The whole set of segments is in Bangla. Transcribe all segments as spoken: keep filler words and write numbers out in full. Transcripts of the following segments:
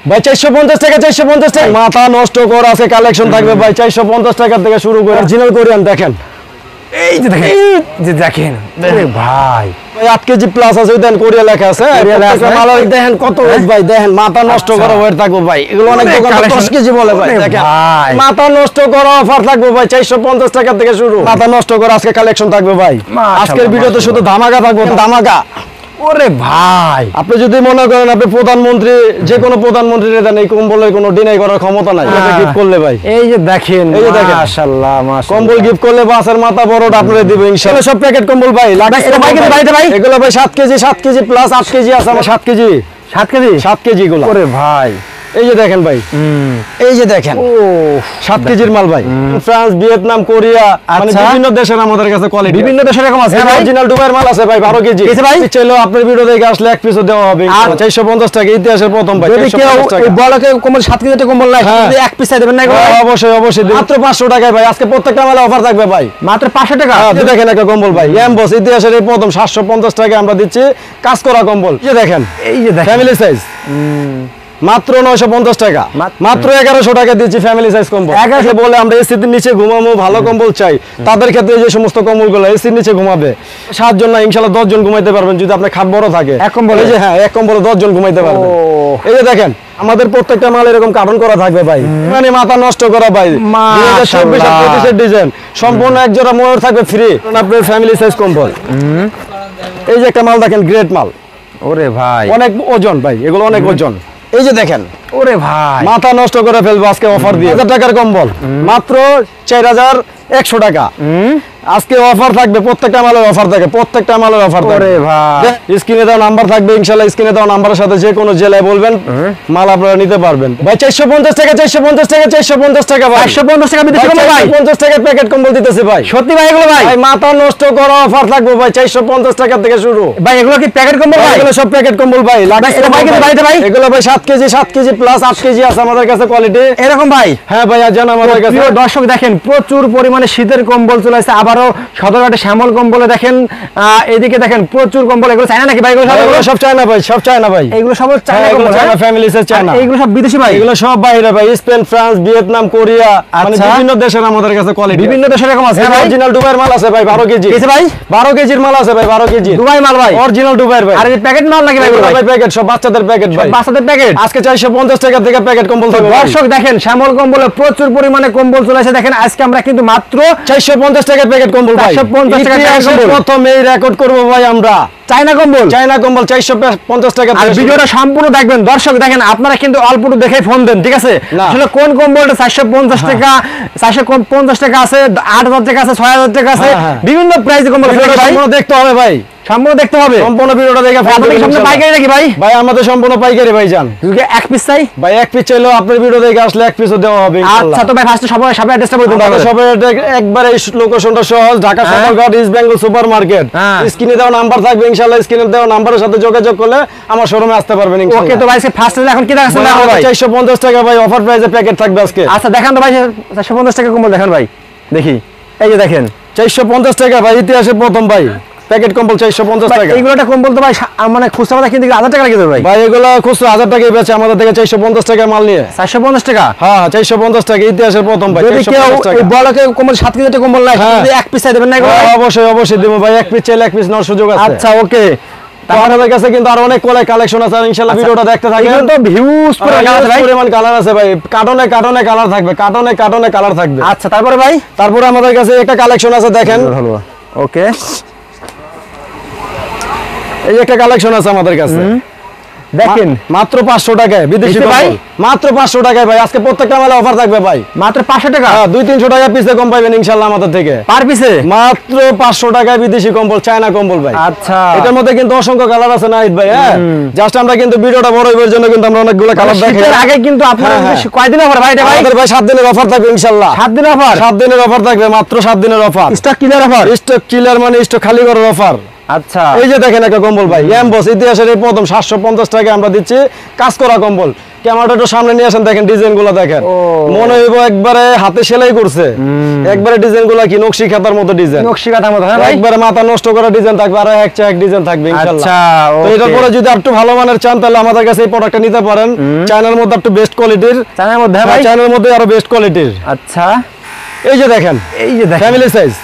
ভাই চারশো পঞ্চাশ টাকা চারশো পঞ্চাশ টাকা মাথা নষ্ট করা আছে কালেকশন থাকবে ভাই চারশো পঞ্চাশ টাকা থেকে শুরু করে অরিজিনাল কোরিয়ান দেখেন এই যে দেখেন এই যে দেখেন আরে ভাই ভাই আট কেজি প্লাস আছে দেন কোরিয়া লেখা আছে মালার দেখেন কত ওয়েট ভাই দেখেন মাথা নষ্ট করা ওয়েট থাকবে ভাই এগুলো অনেক দোকানে দশ কেজি বলে ভাই দেখেন মাথা নষ্ট করা অফার থাকবে ভাই চারশো পঞ্চাশ টাকা থেকে শুরু মাথা নষ্ট করা আজকে কালেকশন থাকবে ভাই আজকের ভিডিওতে শুধু ধামাকা থাকবে ধামাকা ওরে ভাই আপনি যদি মনে করেন আপনি প্রধানমন্ত্রী যে কোনো প্রধানমন্ত্রীর দেন এই কম্বলের কোনো ডিনাই করার ক্ষমতা নাই এটা গিফট করলে ভাই এই যে দেখেন এই যে দেখেন মাশাআল্লাহ মাশাআল্লাহ কম্বল গিফট করলে বাসের মাথা বড়টা আপনারে দিবে ইনশাআল্লাহ সব প্যাকেট কম্বল ভাই লাগে এটা ভাই কিন্তু ভাইটা ভাই এগুলো ভাই সাত কেজি সাত কেজি প্লাস আট কেজি আছে আমার সাত কেজি সাত কেজি সাত কেজি গুলো ওরে ভাই এই যে দেখেন ভাই এই যে দেখেন ও সাত কেজির মাল ভাই ফ্রান্স ভিয়েতনাম কোরিয়া মানে বিভিন্ন দেশের আমাদের কাছে কোয়ালিটি বিভিন্ন দেশের এরকম আছে অরিজিনাল দুবাইয়ের মাল আছে ভাই বারো কেজি আছে ভাই চাইলেও আপনার ভিডিও দেখে আসলে এক পিসও দেওয়া হবে চারশো পঞ্চাশ টাকা ইতিহাসের প্রথম ভাই যদি কেউ এই বড়কে কম্বল সাত কেজি কম্বল নাই যদি এক পিস দেবেন না অবশ্যই অবশ্যই মাত্র পাঁচশো টাকায় ভাই আজকে প্রত্যেকটা মালে অফার থাকবে ভাই মাত্র পাঁচশো টাকা আপনি দেখেন একটা কম্বল ভাই এমবস ইতিহাসের এই প্রথম সাতশো পঞ্চাশ টাকা আমরা দিচ্ছি কাজ করা কম্বল এই যে দেখেন এই যে দেখেন ফ্যামিলি সাইজ মাত্র নয়শো পঞ্চাশ টাকা মাত্র এগারোশো টাকা দিচ্ছি ফ্যামিলি সাইজ কম্বল এগারোশো বলে আমরা এসির নিচে ঘুমাবো ভালো কম্বল চাই তাদের ক্ষেত্রে যে সমস্ত কম্বলগুলো এসির নিচে ঘুমাবে সাতজন না ইনশাআল্লাহ দশ জন ঘুমাইতে পারবেন যদি আপনার খাট বড় থাকে এক কম্বল এই যে হ্যাঁ এক কম্বলে দশ জন ঘুমাইতে পারবেন এই যে দেখেন আমাদের প্রত্যেকটা মাল এরকম কার্টন করা থাকবে ভাই মানে মাথা নষ্ট করা ভাই দুই হাজার চব্বিশ আর পঁচিশ এর ডিজাইন সম্পূর্ণ এক জোড়া ময়ূর থাকবে ফ্রি আপনার ফ্যামিলি সাইজ কম্বল এই যে একটা মাল দেখেন গ্রেট মাল ওরে ভাই অনেক ওজন ভাই এগুলো অনেক ওজন এই যে দেখেন ওরে ভাই মাথা নষ্ট করে ফেলবো আজকে অফার দিয়ে হাজার টাকার কম্বল মাত্র চার হাজার একশো টাকা আজকে অফার থাকবে প্রত্যেকটা মালের অফার থাকে প্রত্যেকটা মালের অফার থাকে ভাই স্ক্রিনে দেওয়া নাম্বার থাকবে ইনশাআল্লাহ স্ক্রিনে দেওয়া নাম্বারের সাথে যে কোনো জেলায় বলবেন মাল আপনারা নিতে পারবেন ভাই চারশো পঞ্চাশ টাকা চারশো পঞ্চাশ টাকা চারশো পঞ্চাশ টাকা ভাই একশো পঞ্চাশ টাকা বিদেশি কম্বল ভাই পঞ্চাশ টাকা প্যাকেট কম্বল দিতেছে ভাই সত্যি ভাই এগুলো ভাই ভাই মাথা নষ্ট করা অফার থাকবে ভাই চারশো পঞ্চাশ টাকা থেকে শুরু ভাই এগুলো কি প্যাকেট কম্বল ভাই এগুলো সব প্যাকেট কম্বল ভাই লাগে এটা ভাই কিন্তু ভাইটা ভাই এগুলো ভাই সাত কেজি সাত কেজি প্লাস আট কেজি আছে আমাদের কাছে কোয়ালিটি এরকম ভাই হ্যাঁ ভাই জান আমাদের কাছে প্রিয় দর্শক দেখেন প্রচুর পরিমাণে শীতের কম্বল চলে আসছে আবারও সদরঘাটে শ্যামল কম্বলে দেখেন এদিকে দেখেন প্রচুর কম্বল এগুলো চায়না নাকি ভাই এগুলো সব চায়না ভাই সব চায়না ভাই এগুলো সব চায়না কম্বল চায়না ফ্যামিলি সে চায়না এগুলো সব বিদেশি ভাই এগুলো সব বাইরে ভাই স্পেন ফ্রান্স ভিয়েতনাম কোরিয়া মানে বিভিন্ন দেশের আমাদের কাছে কোয়ালিটি বিভিন্ন দেশের এরকম আছে অরিজিনাল দুবাইয়ের মাল আছে ভাই বারো কেজি আছে ভাই বারো কেজির মাল আছে ভাই বারো কেজি দুবাই মাল ভাই অরিজিনাল দুবাইয়ের ভাই আর এই প্যাকেট মাল নাকি ভাই ভাই প্যাকেট সব বাচ্চাদের প্যাকেট ভাই বাচ্চাদের প্যাকেট আজকে চারশো পঞ্চাশ টাকা থেকে প্যাকেট কম্বল থাকবে দর্শক দেখেন শ্যামল কম্বলে প্রচুর পরিমাণে কম্বল চলে আসে দেখেন আজকে আমরা কিন্তু মাত্র চারশো পঞ্চাশ টাকার প্যাকেট কম্বল ভাই চারশো পঞ্চাশ টাকা প্রথম এই রেকর্ড করব ভাই আমরা চায়না কম্বল চায়না কম্বল চারশো পঞ্চাশ টাকা আর ভিডিওটা সম্পূর্ণ দেখবেন দর্শক দেখেন আপনারা কিন্তু অল্পটু দেখে ফোন দেন ঠিক আছে আসলে কোন কম্বলটা চারশো পঞ্চাশ টাকা চারশো পঞ্চাশ টাকা আছে আট হাজার টাকা আছে ছয় হাজার টাকা আছে বিভিন্ন প্রাইসে কম্বল দেখতে হবে ভাই সম্পূর্ণ দেখতে হবে সম্পূর্ণ ভিডিওটা দেখে আপনাদের সামনে পাইকারি নাকি ভাই ভাই আমাদের সম্পূর্ণ পাইকারি ভাই জান এক পিস চাই ভাই এক পিস চাইলেও আপনার ভিডিও দেখে আসলে এক পিসও দেওয়া হবে ইনশাআল্লাহ আচ্ছা তো ভাই ফার্স্টে সবাই সবাই অ্যাড্রেসটা বলে দিন তাহলে সবাই একবারে লোকেশনটা সহজ Dhaka Sadarghat East Bengal supermarket স্ক্রিনে দেওয়া নাম্বার থাকবে ইনশাআল্লাহ স্ক্রিনে দেওয়া নাম্বারের সাথে যোগাযোগ করলে আমার শোরুমে আসতে পারবেন ইনশাআল্লাহ ওকে তো ভাই ফার্স্টে এখন কি দেখাচ্ছেন ভাই চারশো পঞ্চাশ টাকা ভাই অফার প্রাইসে প্যাকেট থাকবে আজকে আচ্ছা দেখান তো ভাই চারশো পঞ্চাশ টাকা কম্বল দেখান ভাই দেখি এই যে দেখেন চারশো পঞ্চাশ টাকা ভাই ইতিহাসে প্রথম ভাই প্যাকেট কম্বল চারশো পঞ্চাশ টাকা এইগুলোটা কম্বল তো ভাই মানে খুচরা বাজার কিনতে হাজার টাকা লাগে ভাই ভাই এগুলো খুচরা হাজার টাকাই বেচে আমাদের থেকে চারশো পঞ্চাশ টাকা মাল নিয়ে চারশো পঞ্চাশ টাকা হ্যাঁ চারশো পঞ্চাশ টাকা ইতিহাসের প্রথম ভাই যদি কেউ এই বড়কে কম্বল সাত কেজি কম্বল নাই যদি এক পিস চাই দেবেন না অবশ্যই অবশ্যই দেব ভাই এক পিস চাইলে এক পিস নেওয়ার সুযোগ আছে আচ্ছা ওকে আমাদের কাছে কিন্তু আর অনেক কোলে কালেকশন আছে ইনশাআল্লাহ ভিডিওটা দেখতে থাকেন তো ভিউজ পুরো পরিমাণ কালার আছে ভাই কার্টনে কার্টনে কালার থাকবে কার্টনে কার্টনে কালার থাকবে আচ্ছা তারপরে ভাই তারপরে আমাদের কাছে একটা কালেকশন আছে দেখেন ওকে এই একটা কালেকশন আছে আমাদের কাছে দেখেন মাত্র পাঁচশো টাকায় বিদেশি ভাই মাত্র পাঁচশো টাকায় ভাই আজকে প্রত্যেকটা মালে অফার থাকবে ভাই মাত্র পাঁচশো টাকা হ্যাঁ দুই তিনশো টাকা পিসে কম পাবেন ইনশাআল্লাহ আমাদের থেকে পার পিসে মাত্র পাঁচশো টাকায় বিদেশি কম্বল চায়না কম্বল ভাই আচ্ছা এটার মধ্যে কিন্তু অসংখ্য কালার আছে নাহিদ ভাই হ্যাঁ জাস্ট আমরা কিন্তু ভিডিওটা বড় হইবার জন্য কিন্তু আমরা অনেকগুলো কালার দেখাই এর আগে কিন্তু আপনারা কয়দিন অফার ভাই এটা ভাই আমাদের ভাই সাত দিনের অফার থাকবে ইনশাআল্লাহ সাত দিনের অফার সাত দিনের অফার থাকবে মাত্র সাত দিনের offer stock clear offer stock clear মানে স্টক খালি করার অফার আচ্ছা এই যে দেখেন একটা কম্বল ভাই এমবস ইতিহাসের এই প্রথম সাতশো পঞ্চাশ টাকা আমরা দিচ্ছি কাজ করা কম্বল ক্যামেরাটা একটু সামনে নিয়ে আসেন, দেখেন ডিজাইন গুলো দেখেন, মনে হইব একবারে হাতে সেলাই করছে, একবারে ডিজাইন গুলো কি নকশি খাতার মতো ডিজাইন, নকশি খাতার মতো, হ্যাঁ ভাই, একবারে মাথা নষ্ট করা ডিজাইন থাকবে, আর এক চাক ডিজাইন থাকবে ইনশাআল্লাহ। আচ্ছা, তো এটার পরে যদি একটু ভালো মানের চান তাহলে আমাদের কাছে এই প্রোডাক্টটা নিতে পারেন, চায়নার মধ্যে একটু বেস্ট কোয়ালিটির, চায়নার মধ্যে ভাই, চায়নার মধ্যে আরো বেস্ট কোয়ালিটির। আচ্ছা, এই যে দেখেন, এই যে দেখেন ফ্যামিলি সাইজ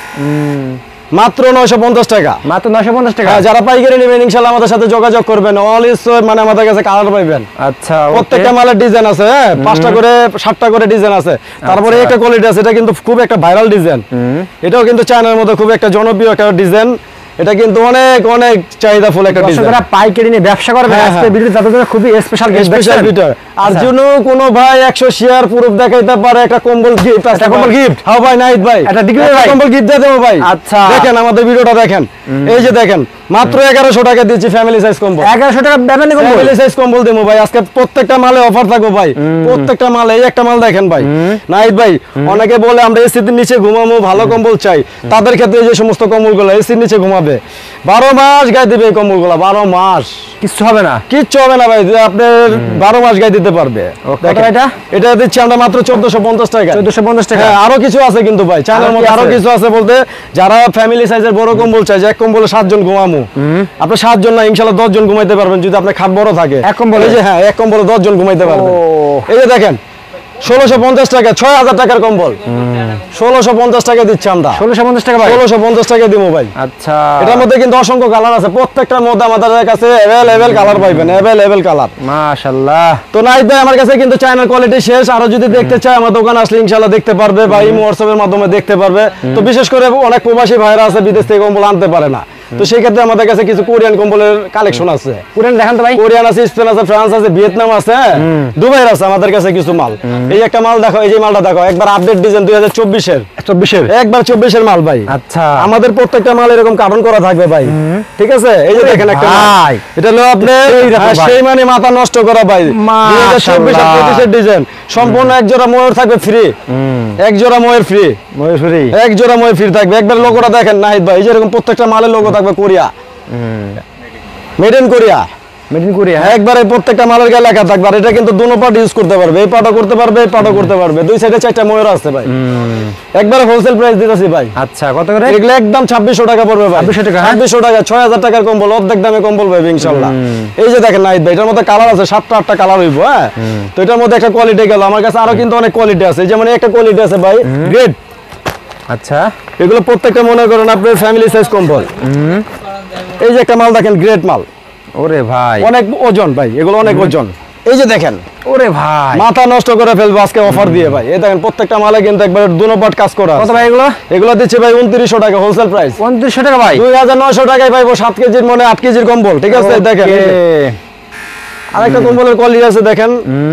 মাত্র নয়শো পঞ্চাশ টাকা, মাত্র নয়শো পঞ্চাশ টাকা। যারা পাইকারি নেবেন ইনশাআল্লাহ আমাদের সাথে যোগাযোগ করবেন, অল ইজ মানে আমাদের কাছে কালার পাইবেন। আচ্ছা, প্রত্যেকটা মালের ডিজাইন আছে, হ্যাঁ পাঁচটা করে সাতটা করে ডিজাইন আছে, তারপরে একটা কোয়ালিটি আছে, এটা কিন্তু খুব একটা ভাইরাল ডিজাইন, এটাও কিন্তু চায়নার মধ্যে খুব একটা জনপ্রিয় একটা ডিজাইন, এটা কিন্তু অনেক অনেক চাহিদা ফুল একটা ডিজাইন। যারা পাইকারি নিয়ে ব্যবসা করবে আজকে ভিডিও তাদের জন্য খুবই স্পেশাল স্পেশাল ভিডিও। আর জন্য কোন ভাই একশো শেয়ার প্রুফ দেখাইতে পারে একটা কম্বল গিফট আছে, কম্বল গিফট। হ্যাঁ ভাই, নাইট ভাই এটা দিকে ভাই কম্বল গিফট দিয়ে দেবো ভাই। আচ্ছা, দেখেন আমাদের ভিডিওটা দেখেন, এই যে দেখেন মাত্র এগারোশো টাকা দিচ্ছি ফ্যামিলি সাইজ কম্বল, এগারোশো টাকা ফ্যামিলি কম্বল, ফ্যামিলি সাইজ কম্বল দেবো ভাই আজকে। প্রত্যেকটা মালে অফার থাকবে ভাই, প্রত্যেকটা মালে। এই একটা মাল দেখেন ভাই, নাইট ভাই অনেকে বলে আমরা এসির নিচে ঘুমাবো, ভালো কম্বল চাই, তাদের ক্ষেত্রে যে সমস্ত কম্বলগুলো এসির নিচে ঘুমাবে, বারো মাস গায়ে দিবে এই কম্বলগুলো, বারো মাস কিচ্ছু হবে না, কিচ্ছু হবে না ভাই, আপনার বারো মাস গায়ে দিতে পারবে। এটা এটা দিচ্ছি আমরা মাত্র চোদ্দশো পঞ্চাশ টাকা, চোদ্দশো পঞ্চাশ টাকা। হ্যাঁ আরো কিছু আছে কিন্তু ভাই, চায়নার মধ্যে আরো কিছু আছে, বলতে যারা ফ্যামিলি সাইজের বড় কম্বল চাই, যে এক কম্বলে সাতজন ঘুমামু, আপনি সাতজন না ইনশাআল্লাহ দশ জন ঘুমাইতে পারবেন যদি আপনার খাট বড় থাকে, এক কম্বলে, এই যে হ্যাঁ এক কম্বলে দশ জন ঘুমাইতে পারবেন। এই যে দেখেন ষোলোশো পঞ্চাশ টাকা, ছয় হাজার টাকার কম্বল, ষোলোশো পঞ্চাশ টাকা দিচ্ছি আমরা, ষোলোশো পঞ্চাশ টাকা ভাই, ষোলোশো পঞ্চাশ টাকা দিব ভাই। আচ্ছা, এটার মধ্যে কিন্তু অসংখ্য কালার আছে, প্রত্যেকটার মধ্যে আমাদের কাছে অ্যাভেলেবেল কালার পাইবেন, অ্যাভেলেবেল কালার। মাশাআল্লাহ। তো নাইট ভাই আমার কাছে কিন্তু চায়নার কোয়ালিটি শেষ, আরো যদি দেখতে চায় আমার দোকান আসলে ইনশাআল্লাহ দেখতে পারবে, বা ইমো হোয়াটসঅ্যাপের মাধ্যমে দেখতে পারবে। তো বিশেষ করে অনেক প্রবাসী ভাইরা আছে বিদেশ থেকে কম্বল আনতে পারে না, তো সেই ক্ষেত্রে আমাদের কাছে কিছু কোরিয়ান কম্বলের কালেকশন আছে, কোরিয়ান দেখান তো ভাই, কোরিয়ান আছে, স্পেন আছে, ফ্রান্স আছে, ভিয়েতনাম আছে, দুবাইয়ের আছে আমাদের কাছে কিছু মাল। এই একটা মাল দেখো, এই যে মালটা দেখো, একবার আপডেট ডিজাইন দুই হাজার চব্বিশের, চব্বিশের একবার চব্বিশের মাল ভাই। আচ্ছা, আমাদের প্রত্যেকটা মাল এরকম কার্টন করা থাকবে ভাই, ঠিক আছে। এই যে দেখেন একটা মাল, এটা হলো আপনি সেই মানে মাথা নষ্ট করা ভাই, দুই হাজার চব্বিশ আর পঁচিশের ডিজাইন, সম্পূর্ণ এক জোড়া ময়ূর থাকবে ফ্রি, এক জোড়া ময়ূর ফ্রি, ময়ূর ফ্রি, এক জোড়া ময়ূর ফ্রি থাকবে। একবার লোগোটা দেখেন নাহিদ ভাই, এই যে এরকম প্রত্যেকটা মালের লোগো থাকবে Korea, made in Korea, made in Korea, একবারে প্রত্যেকটা মালের গায়ে লেখা থাকবে। আর এটা কিন্তু দুটো পার্ট ইউজ করতে পারবে, এই পার্টও করতে পারবে, এই পার্টও করতে পারবে, দুই সাইডে চারটা ময়ূর আছে ভাই, একবারে হোলসেল প্রাইস দিতেছি ভাই। আচ্ছা, কত করে? এগুলো একদম ছাব্বিশশো টাকা পড়বে ভাই, ছাব্বিশশো টাকা, ছাব্বিশশো টাকা, ছয় হাজার টাকার কম্বল, অর্ধেক দামে কম্বল পাবে ইনশাআল্লাহ। এই যে দেখেন নাহিদ ভাই, এটার মধ্যে কালার আছে, সাতটা আটটা কালার হইব, হ্যাঁ। তো এটার মধ্যে একটা কোয়ালিটি গেল, আমার কাছে আরো কিন্তু অনেক কোয়ালিটি আছে, যেমন একটা কোয়ালিটি আছে ভাই গ্রেড। আচ্ছা, এগুলো প্রত্যেকটা মনে করেন আপনার ফ্যামিলি সাইজ কম্বল। এই যে একটা মাল দেখেন, গ্রেট মাল, ওরে ভাই অনেক ওজন ভাই, এগুলো অনেক ওজন। এই যে দেখেন, ওরে ভাই মাথা নষ্ট করে ফেলবো আজকে অফার দিয়ে ভাই। এই দেখেন প্রত্যেকটা মালে কিন্তু একবার দুনো পাট কাজ করা। কত ভাই এগুলো? এগুলো দিচ্ছে ভাই উনত্রিশশো টাকা হোলসেল প্রাইস। উনত্রিশশো টাকা ভাই, দুই হাজার নয়শো টাকায় পাইবো সাত কেজির মনে আট কেজির কম্বল, ঠিক আছে। দেখেন আরেকটা কম্বলের কোয়ালিটি আছে, দেখেন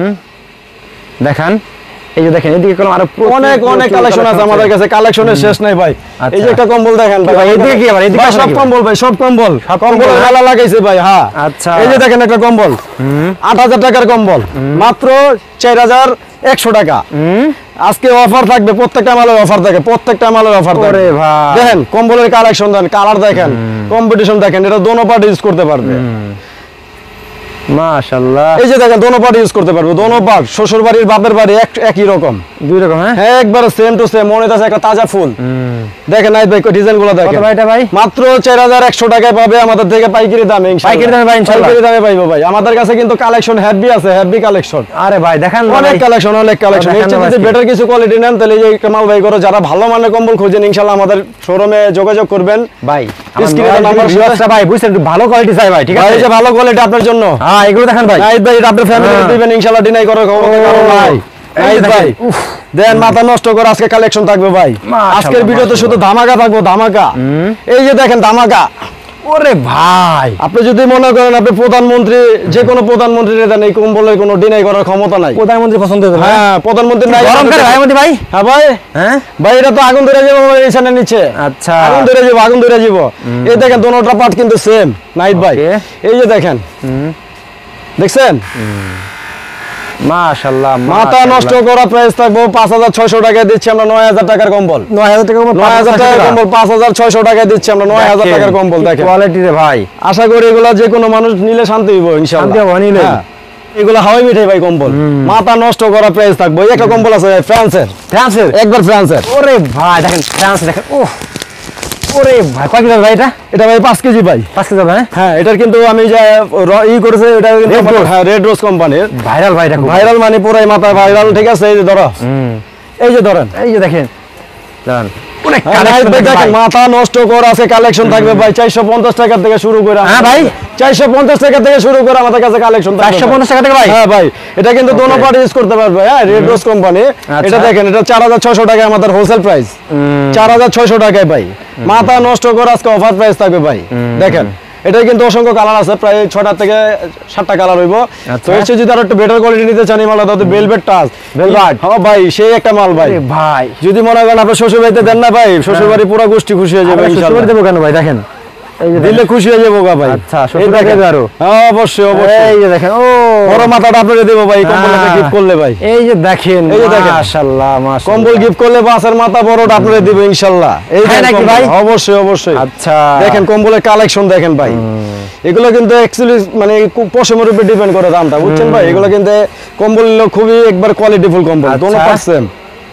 দেখান, এই যে দেখেন এদিকে কলম আরো অনেক অনেক কালেকশন আছে আমাদের কাছে, কালেকশনের শেষ নাই ভাই। এই যে একটা কম্বল দেখেন ভাই, এদিকে কি আবার এদিকে সব কম্বল ভাই, সব কম্বল, সব কম্বল ভালো লাগাইছে ভাই। হ্যাঁ আচ্ছা, এই যে দেখেন একটা কম্বল আট হাজার টাকার কম্বল, মাত্র চার হাজার একশো টাকা। আজকে অফার থাকবে, প্রত্যেকটা মালের অফার থাকে, প্রত্যেকটা মালের অফার থাকে ভাই। দেখেন কম্বলের কালেকশন দেন, কালার দেখেন, কম্পিটিশন দেখেন, এটা দোনো পার্ট ইউজ করতে পারবে। মাশাআল্লাহ, এই যে দেখেন দোনো পার্ট ইউজ করতে পারবে, দোনো পার্ট, শ্বশুর বাড়ির বাপের বাড়ি একই রকম, দুই রকম। হ্যাঁ একবার সেম টু সেম, মনে আছে একটা তাজা ফুল। দেখেন নাইট ভাই ডিজাইন গুলো দেখেন, ভাই মাত্র চার হাজার একশো টাকায় পাবে আমাদের থেকে পাইকারি দামে, পাইকারি দামে ভাই ইনশাআল্লাহ, পাইকারি দামে পাইবো ভাই। আমাদের কাছে কিন্তু কালেকশন হেভি আছে, হেভি কালেকশন। আরে ভাই দেখান, অনেক কালেকশন, অনেক কালেকশন। যদি বেটার কিছু কোয়ালিটি নেন তাহলে এই কামাল ভাই করো, যারা ভালো মানের কম্বল খোঁজেন ইনশাআল্লাহ আমাদের শোরুমে যোগাযোগ করবেন ভাই। স্ক্রিনে নাম্বার আছে ভাই, বুঝছেন একটু ভালো কোয়ালিটি চাই ভাই, ঠিক আছে। এই যে ভালো কোয়ালিটি আপনার জন্য, হ্যাঁ এগুলো দেখান ভাই। নাইট ভাই এটা আপনার ফ্যামিলি দিবেন ইনশাআল্লাহ, ডিনাই করার খবর নাই। নাইট ভাই দেন মাথা নষ্ট করে আজকে কালেকশন থাকবে ভাই, আজকের ভিডিওতে শুধু ধামাকা থাকবো, ধামাকা। এই যে দেখেন ধামাকা, ওরে ভাই আপনি যদি মনে করেন আপনি প্রধানমন্ত্রী, যে কোনো প্রধানমন্ত্রী দেন, এই কম্বলের কোনো ডিনাই করার ক্ষমতা নাই। প্রধানমন্ত্রী পছন্দ হবে, হ্যাঁ প্রধানমন্ত্রী নাই, গরম করে ভাই আমাদের ভাই। হ্যাঁ ভাই, হ্যাঁ ভাই এটা তো আগুন ধরে যাবো এইখানে নিচে। আচ্ছা আগুন ধরে যাবো, আগুন ধরে যাবো। এই দেখেন দোনোটা পার্ট কিন্তু সেম নাইট ভাই। এই যে দেখেন, দেখছেন মাশাআল্লাহ, মাথা নষ্ট করা প্রাইস থাকবো পাঁচ হাজার ছয়শো টাকায় দিচ্ছি আমরা নয় হাজার টাকার কম্বল, নয় হাজার টাকা নয় হাজার টাকার কম্বল পাঁচ হাজার ছয়শো টাকায় দিচ্ছি আমরা নয় হাজার টাকার কম্বল। দেখেন কোয়ালিটি রে ভাই, আশা করি এগুলা যে কোনো মানুষ নিলে শান্তি হইব ইনশাআল্লাহ, শান্তি হবে নিলে। এগুলো হাওয়াই মিঠাই ভাই কম্বল, মাথা নষ্ট করা প্রাইস থাকবে। একটা কম্বল আছে ভাই ফ্রান্সের, ফ্রান্সের একবার ফ্রান্সের। ওরে ভাই দেখেন ফ্রান্স দেখেন, ওহ ওরে ভাই কয় কেজি ভাই এটা? এটা ভাই পাঁচ কেজি ভাই। পাঁচ কেজি ভাই? হ্যাঁ এটার কিন্তু আমি যে র- ই করেছে এটা কিন্তু আমার- হ্যাঁ রেড রোজ কোম্পানির ভাইরাল ভাই এটা, ভাইরাল মানে পুরাই মাথা ভাইরাল, ঠিক আছে। এই যে ধরো, এই যে ধরেন, এই যে দেখেন দাঁড়ান, অনেক হ্যাঁ, ভাই, কালেকশন ভাই, দেখেন মাথা নষ্ট করা আছে, কালেকশন থাকবে ভাই চারশো পঞ্চাশ টাকা থেকে শুরু করে। হ্যাঁ ভাই, চারশো পঞ্চাশ টাকা থেকে শুরু করে আমাদের কাছে কালেকশন চারশো পঞ্চাশ টাকা থেকে ভাই। হ্যাঁ ভাই, এটা কিন্তু দোনো পার্টি ইউজ করতে পারবে। হ্যাঁ রেড রোজ কোম্পানি, এটা দেখেন, এটা চার হাজার ছয়শো টাকায় আমাদের হোলসেল প্রাইস, চার হাজার ছয়শো টাকায় ভাই। মাথা নষ্ট করে আজকে অফার প্রাইস থাকবে ভাই। দেখেন এটা কিন্তু অসংখ্য কালার আছে, প্রায় ছটা থেকে সাতটা কালার হইব। তো এসে যদি আরো একটু বেটার কোয়ালিটি নিতে চান, এই মালটা তাদের ভেলভেট টাচ ভেলভেট, হ্যাঁ ভাই সেই একটা মাল ভাই। ভাই যদি মনে করেন আপনার শ্বশুর বাড়িতে দেন না ভাই, শ্বশুর বাড়ি পুরো গোষ্ঠী খুশি হয়ে যাবে ইনশাআল্লাহ। দেবো কেন ভাই, দেখেন এই যে দিলে খুশি হয়ে যাবো গা ভাই। আচ্ছা এই শ্বশুর দেখেন, দেবে আরো, হ্যাঁ অবশ্যই অবশ্যই। এই যে দেখেন, ও বড় মাথাটা আপনাকে দেবো ভাই কম্বলটা গিফট করলে ভাই। এই যে দেখেন, এই যে দেখেন, মাশাআল্লাহ মাশাআল্লাহ, কম্বল গিফট করলে বাসের মাথা বড়টা আপনাকে দিব ইনশাআল্লাহ। এই হ্যাঁ নাকি ভাই? অবশ্যই অবশ্যই। আচ্ছা দেখেন কম্বলের কালেকশন দেখেন ভাই, এগুলো কিন্তু অ্যাকচুয়ালি মানে পশমের উপর ডিপেন্ড করে দামটা, বুঝছেন ভাই। এগুলো কিন্তু কম্বল খুবই একবার কোয়ালিটিফুল কম্বল, দোনো পার্সেন্ট।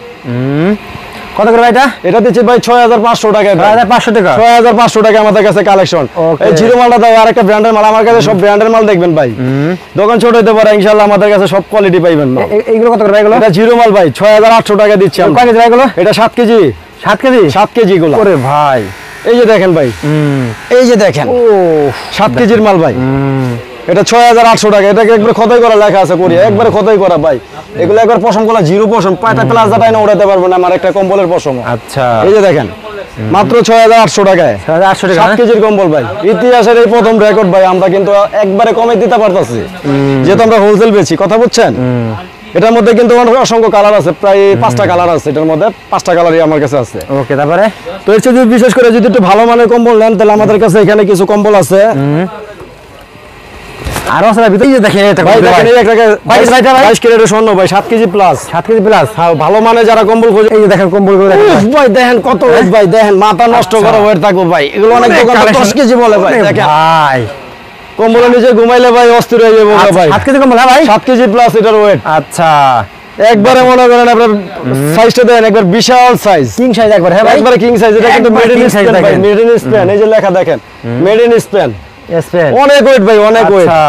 কত করে ভাই এটা? এটা দিচ্ছি ভাই ছয় হাজার পাঁচশো টাকায়, ছয় হাজার পাঁচশো টাকা, ছয় হাজার পাঁচশো টাকা আমাদের কাছে কালেকশন। এই জিরো মালটা দাও, আরেকটা ব্র্যান্ডের মাল, আমার কাছে সব ব্র্যান্ডের মাল দেখবেন ভাই। দোকান ছোট হতে পারে, ইনশাআল্লাহ আমাদের কাছে সব কোয়ালিটি পাইবেন। এইগুলো কত করে ভাই? এগুলো এটা জিরো মাল ভাই, ছয় হাজার আটশো টাকা দিচ্ছি আমরা। কয় কেজি ভাই এগুলো? এটা সাত কেজি, সাত কেজি, সাত কেজি গুলো। ওরে ভাই, এই যে দেখেন ভাই, এই যে দেখেন, ও সাত কেজির মাল ভাই। এটা ছয় হাজার আটশো টাকা, এটাকে একবার খোদাই করা লেখা আছে কোরিয়া, একবারে খোদাই করা ভাই। এগুলো একবার পশম করা, জিরো পশম, পায়টা প্লাস দাটাই না উড়াতে পারবো না আমার একটা কম্বলের পশম। আচ্ছা এই যে দেখেন, মাত্র ছয় হাজার আটশো টাকায় ছয় হাজার আটশো টাকা, সাত কেজির কম্বল ভাই। ইতিহাসের এই প্রথম রেকর্ড ভাই, আমরা কিন্তু একবারে কমে দিতে পারতাছি, যেহেতু আমরা হোলসেল বেচি, কথা বুঝছেন। এটার মধ্যে কিন্তু অসংখ্য কালার আছে, প্রায় পাঁচটা কালার আছে, এটার মধ্যে পাঁচটা কালারই আমার কাছে আছে। ওকে, তারপরে তো এর চেয়ে যদি বিশেষ করে যদি একটু ভালো মানের কম্বল নেন, তাহলে আমাদের কাছে এখানে কিছু কম্বল আছে। আরো আছে ভিতরে, এই যে দেখেন এটা ভাই দেখেন, এই একটা বাইশ ক্যারেটের স্বর্ণ ভাই, সাত কেজি প্লাস, সাত কেজি প্লাস, ভালো মানে যারা কম্বল খোঁজে, এই যে দেখেন কম্বল গুলো দেখেন ভাই, দেখেন কত ওয়েট ভাই, দেখেন মাথা নষ্ট করা ওয়েট থাকবে ভাই। এগুলো অনেক দোকানে দশ কেজি বলে ভাই। দেখেন ভাই, কম্বলের নিচে ঘুমাইলে ভাই অস্থির হয়ে যাবো ভাই। সাত কেজি কম্বল, হ্যাঁ ভাই, সাত কেজি প্লাস এটার ওয়েট। আচ্ছা একবারে মনে করেন আপনার সাইজটা দেন, একবার বিশাল সাইজ, কিং সাইজ একবার, হ্যাঁ ভাই, একবারে কিং সাইজ। এটা কিন্তু মেড ইন স্পেন ভাই, মেড ইন স্পেন, এই যে লেখা দেখেন, মেড ইন স্পেন। স্পেন, অনেক ওয়েট ভাই, অনেক ওয়েট। আচ্ছা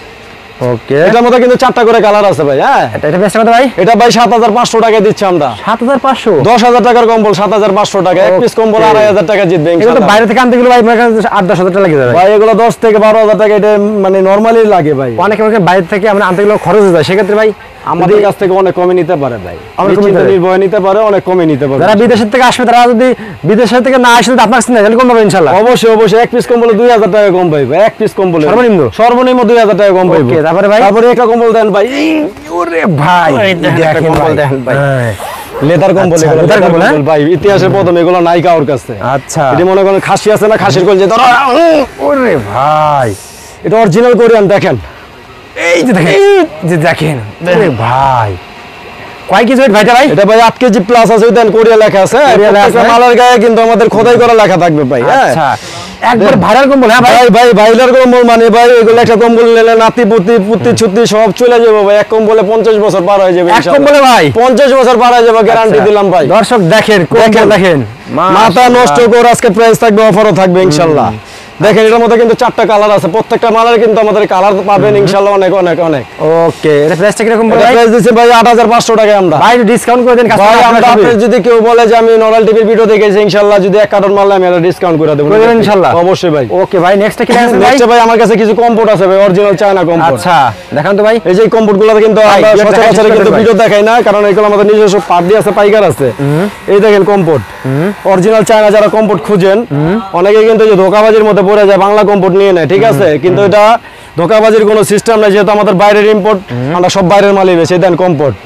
ওকে, এটার মধ্যে কিন্তু চারটা করে কালার আছে ভাই। হ্যাঁ এটা এটা বেশ কত ভাই? এটা ভাই সাত হাজার পাঁচশো টাকা দিচ্ছি আমরা। সাত হাজার পাঁচশো, দশ হাজার টাকার কম্বল সাত হাজার পাঁচশো টাকা, এক পিস কম্বল আড়াই হাজার টাকা জিতবে এগুলো তো ইনশাআল্লাহ। বাইরে থেকে আনতে গেলে ভাই আপনার কাছে আট দশ হাজার টাকা লাগে যাবে ভাই এগুলো দশ থেকে বারো হাজার টাকা, এটা মানে নরমালি লাগে ভাই। অনেকে অনেকে বাইরে থেকে আমরা আনতে গেলে খরচ হয়ে যায়, সেক্ষেত্রে ভাই আমাদের কাছ থেকে অনেক কমে নিতে পারে ভাই, অনেক কমে নিতে পারে। নির্ভয় নিতে পারে, অনেক কমে নিতে পারে। যারা বিদেশের থেকে আসবে, তারা যদি বিদেশের থেকে না আসে, আপনার কাছে তাহলে কম পাবে ইনশাআল্লাহ। অবশ্যই অবশ্যই, এক পিস কম্বলে দুই হাজার টাকা কম পাইবে, এক পিস কম্বলে সর্বনিম্ন সর্বনিম্ন দুই হাজার টাকা কম পাইবে। ওকে, তারপরে ভাই, তারপরে একটা কম্বল দেন ভাই, ওরে ভাই দেখেন কম্বল দেখেন ভাই, হ্যাঁ। লেদার কম্বল, আচ্ছা, এগুলো লেদার লেদার কম্বল, কম্বল ভাই, ইতিহাসের প্রথম, এগুলো নাই কারোর কাছে। আচ্ছা, এটা মনে করেন খাসি আছে না, খাসির কল যে ধরো, ওরে ভাই, এটা অরিজিনাল কোরিয়ান। দেখেন এই যে দেখেন, এই যে দেখেন, ওরে ভাই, কয় কেজি ওয়েট ভাইটা ভাই? এটা ভাই আট কেজি প্লাস আছে, দেন কোরিয়া লেখা আছে, প্রত্যেকটা মালের গায়ে কিন্তু আমাদের খোদাই করা লেখা থাকবে ভাই। হ্যাঁ আচ্ছা, একবার ভাইরাল কম্বল, হ্যাঁ ভাই, ভাই ভাই ভাইলার কম্বল মানে ভাই, এগুলো একটা কম্বল নিলে নাতি পুতি পুতি ছুতি সব চলে যাবে ভাই। এক কম্বলে পঞ্চাশ বছর পার হয়ে যাবে এক ইনশাআল্লাহ। কম্বলে ভাই পঞ্চাশ বছর পার হয়ে যাবে, গ্যারান্টি দিলাম ভাই। দর্শক দেখেন, কম্বল দেখেন, মাথা নষ্ট করে আজকে প্রাইস থাকবে, অফারও থাকবে ইনশাআল্লাহ। দেখেন এটার মধ্যে কিন্তু চারটা কালার আছে, প্রত্যেকটা মালের কিন্তু আমাদের কালার পাবেন ইনশাআল্লাহ অনেক অনেক অনেক। ওকে, এটা প্রাইসটা কিরকম ভাই? প্রাইস দিচ্ছি ভাই আট হাজার পাঁচশো টাকায় আমরা। ভাই ডিসকাউন্ট করে দেন ভাই আমরা, আপনি যদি কেউ বলে যে আমি নরাল টিভির ভিডিও দেখেছি, ইনশাআল্লাহ যদি এক কার্টন মাল আমি এটা ডিসকাউন্ট করে দেব ইনশাআল্লাহ, অবশ্যই ভাই। ওকে ভাই, নেক্সট কি আছে ভাই? নেক্সট ভাই আমার কাছে কিছু কম্পোর্ট আছে ভাই, অরিজিনাল চায়না কম্পোর্ট। আচ্ছা, দেখান তো ভাই। এই যে কম্পোর্ট গুলো কিন্তু আমরা সচরাচর কিন্তু ভিডিও দেখাই না, কারণ এগুলো আমাদের নিজস্ব পার্টি আছে, পাইকার আছে। এই দেখেন কম্পোর্ট, অরিজিনাল চায়না যারা কম্পোর্ট খুঁজেন, অনেকে কিন্তু যে ধোকাবাজির মধ্যে পড়ে যায়, বাংলা কম্পোর্ট নিয়ে নেয়, ঠিক আছে, কিন্তু এটা ধোকাবাজির কোনো সিস্টেম নাই, যেহেতু আমাদের বাইরের ইম্পোর্ট, আমরা সব বাইরের মালই বেশি দেন কম্পোর্ট।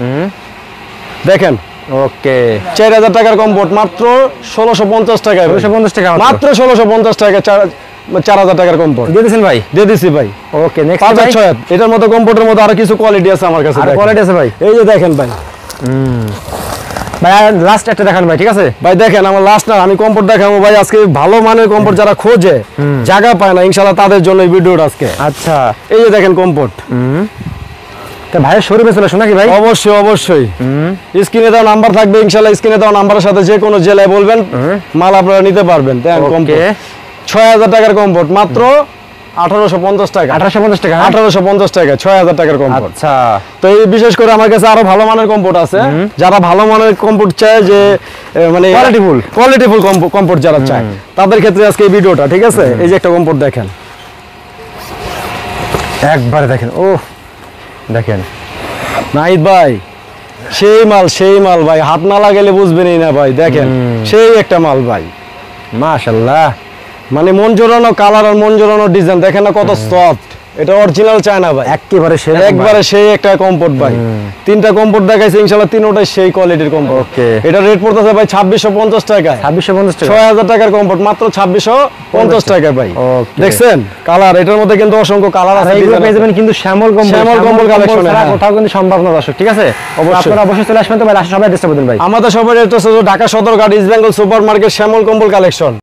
দেখেন ওকে, চার হাজার টাকার কম্পোর্ট মাত্র ষোলোশো পঞ্চাশ টাকায়, ষোলোশো পঞ্চাশ টাকা মাত্র ষোলোশো পঞ্চাশ টাকা, চার হাজার টাকার কম্পোর্ট দিয়ে দিয়েছেন ভাই? দিয়ে দিছি ভাই। ওকে, নেক্সট পাঁচ ভাই। হাজার ছয়, এটার মধ্যে কম্পোর্টের মধ্যে আরো কিছু কোয়ালিটি আছে আমার কাছে, আর কোয়ালিটি আছে ভাই? এই যে দেখেন ভাই, ভাই লাস্ট একটা দেখান ভাই, ঠিক আছে ভাই। দেখেন আমার লাস্ট না, আমি কম্পোর্ট দেখাবো ভাই আজকে, ভালো মানের কম্পোর্ট যারা খোঁজে, জায়গা পায় না, ইনশাআল্লাহ তাদের জন্য এই ভিডিওটা আজকে। আচ্ছা, এই যে দেখেন কম্পোর্ট, তা ভাইয়ের শোরুমে চলে আসো নাকি ভাই? অবশ্যই অবশ্যই। স্ক্রিনে দেওয়া নাম্বার থাকবে, ইনশাআল্লাহ স্ক্রিনে দেওয়া নাম্বারের সাথে যে কোনো জেলায় বলবেন মাল আপনারা নিতে পারবেন। দেখেন কম্পোর্ট ছয় হাজার টাকার কম্পোর্ট মাত্র আঠারোশো পঞ্চাশ টাকা। আঠারোশো পঞ্চাশ টাকা আঠারোশো পঞ্চাশ টাকা ছয় হাজার টাকার কম্পোর্ট। আচ্ছা, তো এই বিশেষ করে আমার কাছে আরো ভালো মানের কম্পোর্ট আছে, যারা ভালো মানের কম্পোর্ট চায়, যে এ, মানে কোয়ালিটিফুল কোয়ালিটিফুল কম্পোর্ট যারা চায় তাদের ক্ষেত্রে আজকে এই ভিডিওটা। ঠিক আছে, এই যে একটা কম্পোর্ট দেখেন, একবারে দেখেন, ও দেখেন নাহিদ ভাই সেই মাল সেই মাল ভাই, হাত না লাগালে বুঝবেনই না ভাই। দেখেন সেই একটা মাল ভাই, মাশাআল্লাহ। মানে মন জোরানো কালার আর মন জোরানো ডিজাইন, দেখেন না কত সফট। এটা অরিজিনাল চায়না ভাই, একেবারে সেই একবারে সেই একটা কম্পোর্ট ভাই। তিনটা কম্পোর্ট দেখাইছে, ইনশাআল্লাহ তিনটাই সেই কোয়ালিটির কম্পোর্ট। ওকে, এটা রেট পড়তেছে ভাই ছাব্বিশশো পঞ্চাশ টাকা। ছাব্বিশশো পঞ্চাশ টাকা, ছয় হাজার টাকার কম্পোর্ট মাত্র ছাব্বিশশো পঞ্চাশ টাকা ভাই। দেখছেন কালার, এটার মধ্যে কিন্তু অসংখ্য কালার আছে। এগুলো পেয়ে যাবেন কিন্তু শ্যামল কম্বল, শ্যামল কম্বল কালেকশন কোথাও কিন্তু সম্ভব না দর্শক। ঠিক আছে, আপনারা অবশ্যই চলে আসবেন। তো ভাই সবাই চেষ্টা করবেন ভাই। আমাদের সবার এটা হচ্ছে Dhaka Sadarghat East Bengal super market Shyamal কম্বল কালেকশন।